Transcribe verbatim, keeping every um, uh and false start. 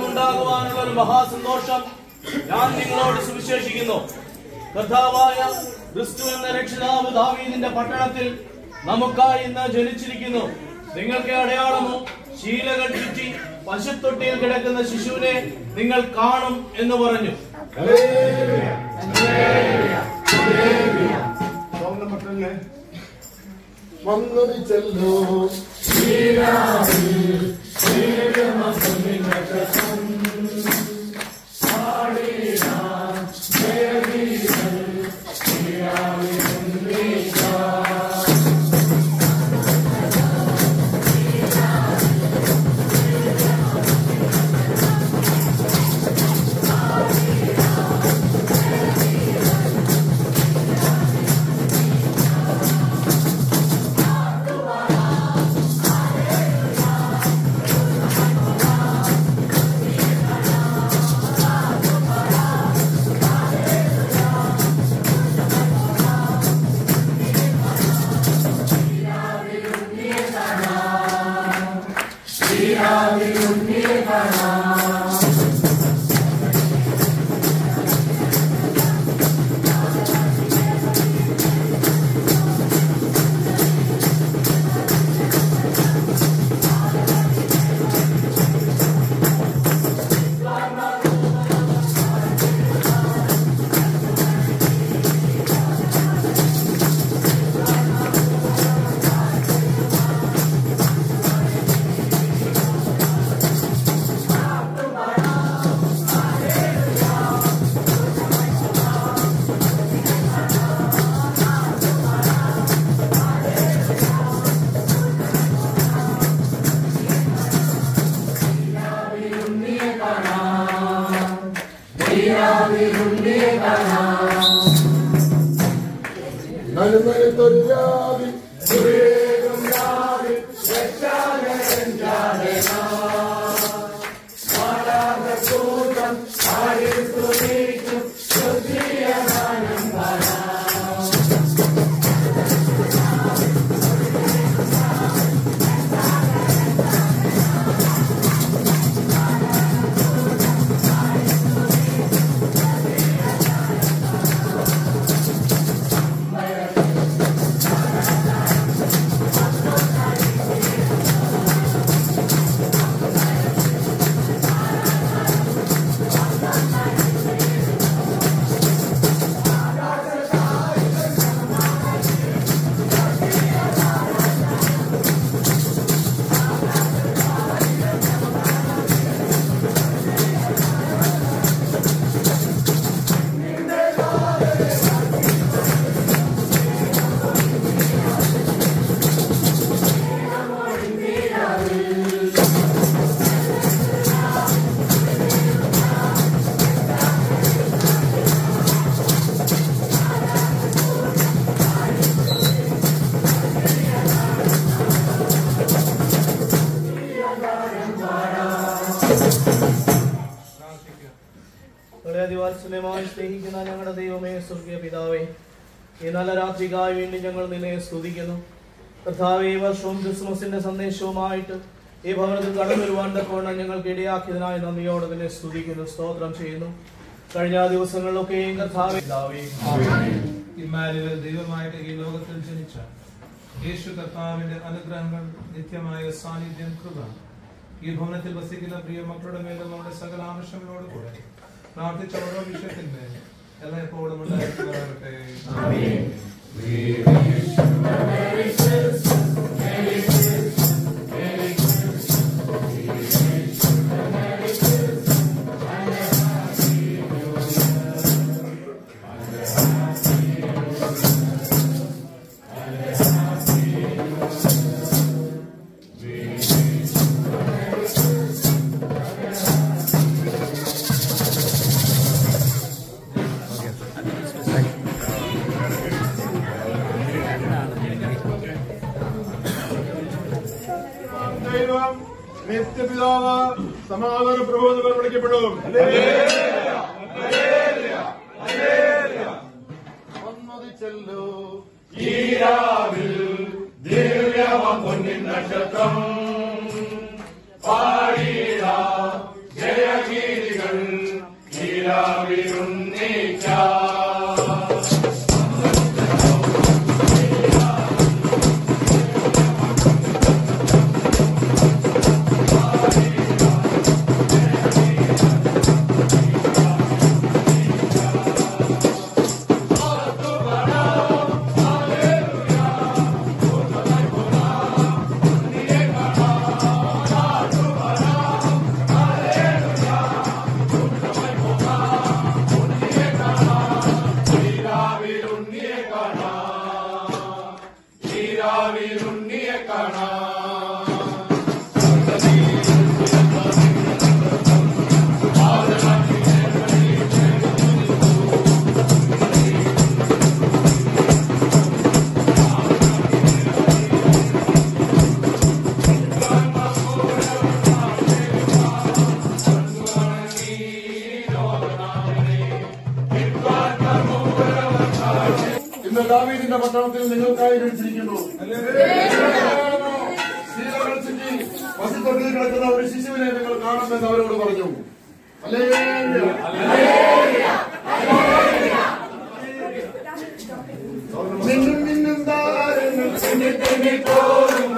ഫലമുണ്ടാകുവാനുള്ള ഒരു മഹാസന്തോഷം ഞാൻ നിങ്ങളോട് സുവിശേഷിക്കുന്നു. കർത്താവായ ക്രിസ്തു എന്ന രക്ഷിതാവ് ദാവീദിന്റെ പട്ടണത്തിൽ നമുക്കായി ഇന്ന് ജനിച്ചിരിക്കുന്നു. നിങ്ങൾക്ക് അടയാളമോ ശീലകൾ ചുറ്റി പശുത്തൊട്ടിയിൽ കിടക്കുന്ന ശിശുവിനെ നിങ്ങൾ കാണും എന്ന് പറഞ്ഞു. വന്നത് ചെല്ലോ സ്നേഹിക്കുന്ന ഞങ്ങളുടെ ദൈവമേ, സ്വർഗീയ പിതാവേ, ഈ നല്ല രാത്രിക്കായി വേണ്ടി ഞങ്ങൾ നിന്നെ സ്തുതിക്കുന്നു. കർത്താവേ, ഈ വർഷവും ക്രിസ്മസിന്റെ സന്ദേശവുമായിട്ട് ഈ ഭവനത്തിൽ കടന്നു വരുവാൻ തക്കവണ്ണം ഞങ്ങൾക്ക് ഇടയാക്കിയതിനായി നന്ദിയോടെ നിന്നെ സ്തുതിക്കുന്നു, സ്തോത്രം ചെയ്യുന്നു. കഴിഞ്ഞ ദിവസങ്ങളിലൊക്കെയും കർത്താവേ പിതാവേ, ഇമ്മാനുവേൽ ദൈവമായിട്ട് ഈ ലോകത്തിൽ ജനിച്ച യേശു കർത്താവിന്റെ അനുഗ്രഹങ്ങൾ, നിത്യമായ സാന്നിധ്യം, കൃപ ഈ ഭവനത്തിൽ വസിക്കുന്ന പ്രിയ മക്കളുടെ മേലും നമ്മുടെ സകല ആവശ്യങ്ങളോട് കൂടെ പ്രാർത്ഥിച്ച ഓരോ വിഷയത്തിന്മേൽ എല്ലായ്പ്പോഴും ഉണ്ടായിരിക്കുന്നവരട്ടെ. നിത്യപിതാവ് സമാധാന പ്രബോധനം വിളിക്കപ്പെടും. ചെല്ലു ദിവ്യമ നക്ഷത്രം പാടിയ ജയ ദാവീദിന്റെ പട്ടണത്തിൽ നിങ്ങൾക്കായി ജനിച്ചിരിക്കുന്നു. ശീലകൾ ചുറ്റി പശുത്തൊട്ടിൽ കിടക്കുന്ന ഒരു ശിശുവിനെ നിങ്ങൾ കാണുമെന്ന് അവരോട് പറഞ്ഞു. മിന്നും മിന്നും താരങ്ങൾ